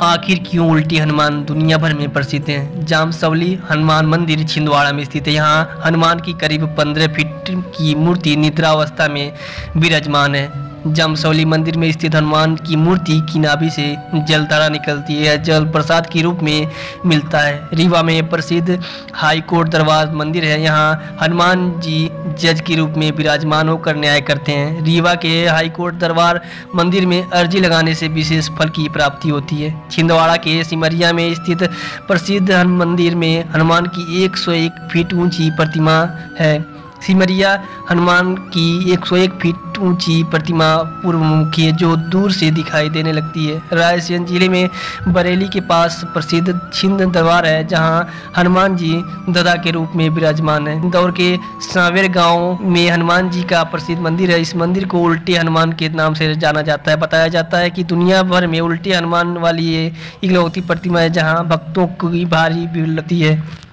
आखिर क्यों उल्टी हनुमान दुनिया भर में प्रसिद्ध हैं? जामसवली हनुमान मंदिर छिंदवाड़ा में स्थित है। यहाँ हनुमान की करीब 15 फीट की मूर्ति निद्रावस्था में विराजमान है। जामसवली मंदिर में स्थित हनुमान की मूर्ति की नाभि से जलधारा निकलती है। जल प्रसाद के रूप में मिलता है। रीवा में प्रसिद्ध हाई कोर्ट दरबार मंदिर है। यहाँ हनुमान जी जज के रूप में विराजमान होकर न्याय करते हैं। रीवा के हाई कोर्ट दरबार मंदिर में अर्जी लगाने से विशेष फल की प्राप्ति होती है। छिंदवाड़ा के सिमरिया में स्थित प्रसिद्ध मंदिर में हनुमान की 101 फीट ऊंची प्रतिमा है। सिमरिया हनुमान की 101 फीट ऊंची प्रतिमा पूर्वमुखी है, जो दूर से दिखाई देने लगती है। रायसेन जिले में बरेली के पास प्रसिद्ध छिंद दरबार है, जहां हनुमान जी गधा के रूप में विराजमान है। इंदौर के सांवेर गांव में हनुमान जी का प्रसिद्ध मंदिर है। इस मंदिर को उल्टे हनुमान के नाम से जाना जाता है। बताया जाता है कि दुनिया भर में उल्टे हनुमान वाली ये इकलौती प्रतिमा है, जहाँ भक्तों की भारी भीड़ लगती है।